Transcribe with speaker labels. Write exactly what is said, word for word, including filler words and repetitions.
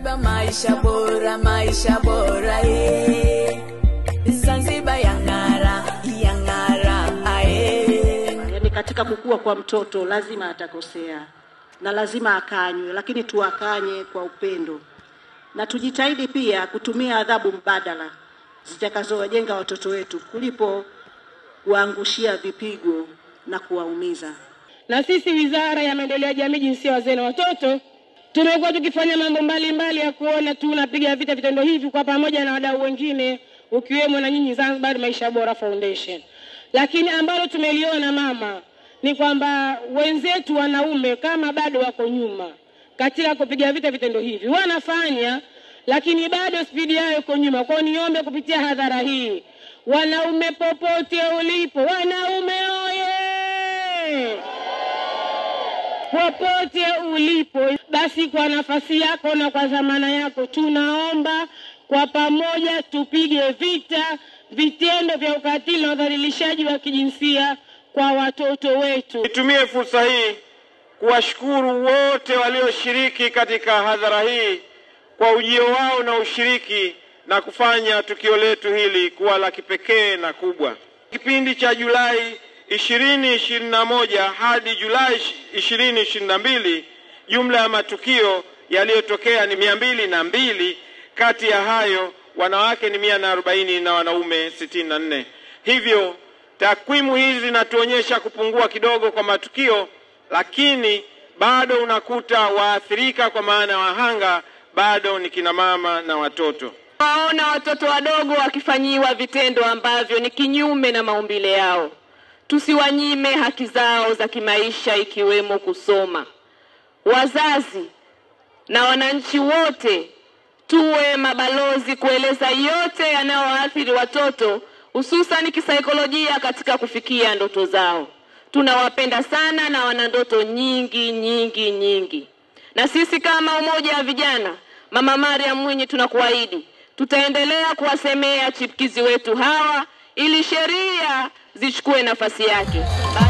Speaker 1: Zanzibar maisha bora, maisha bora eh. Zanzibar yangara, yangara ae.
Speaker 2: Yani katika kukua kwa mtoto lazima atakosea na lazima akanywe, lakini tuakanye kwa upendo. Na tujitahidi pia kutumia adhabu mbadala zitakazowajenga watoto wetu kulipo kuangushia vipigo na kuwaumiza.
Speaker 3: Na sisi Wizara ya Maendeleo ya Jamii, Jinsia, Wazee na Watoto tumekuwa tukifanya mambo mbalimbali ya kuona tunapiga vita vitendo hivi kwa pamoja na wadau wengine ukiwemo na nyinyi Zanzibar Maisha Bora Foundation. Lakini ambalo tumeliona mama ni kwamba wenzetu wanaume kama bado wako nyuma katika kupiga vita vitendo hivi. Wanafanya lakini bado spidi yao iko nyuma. Kwa niombe kupitia hadhara hii, wanaume popote ulipo, wanaume oye! Popote ulipo, basi kwa nafasi yako na kwa zamana yako tunaomba kwa pamoja tupige vita vitendo vya ukatili na udhalilishaji wa kijinsia kwa watoto wetu.
Speaker 4: Nitumie fursa hii kuwashukuru wote walioshiriki katika hadhara hii kwa ujio wao na ushiriki na kufanya tukio letu hili kuwa la kipekee na kubwa. Kipindi cha Julai ishirini ishirini na moja hadi Julai ishirini ishirini na mbili, jumla ya matukio yaliyotokea ni mia mbili na mbili. Kati ya hayo wanawake ni mia na arobaini na wanaume sitini na nne. Hivyo takwimu hizi zinatuonyesha kupungua kidogo kwa matukio, lakini bado unakuta waathirika kwa maana wahanga bado ni kina mama na watoto.
Speaker 5: Waona watoto wadogo wakifanyiwa vitendo ambavyo ni kinyume na maumbile yao. Tusiwanyime haki zao za kimaisha ikiwemo kusoma. Wazazi na wananchi wote tuwe mabalozi kueleza yote yanayoathiri watoto, hususan kisaikolojia katika kufikia ndoto zao. Tunawapenda sana na wana ndoto nyingi nyingi nyingi. Na sisi kama Umoja wa Vijana Mama Mariam Mwinyi tunakuahidi tutaendelea kuwasemea chipukizi wetu hawa ili sheria zichukue nafasi yake.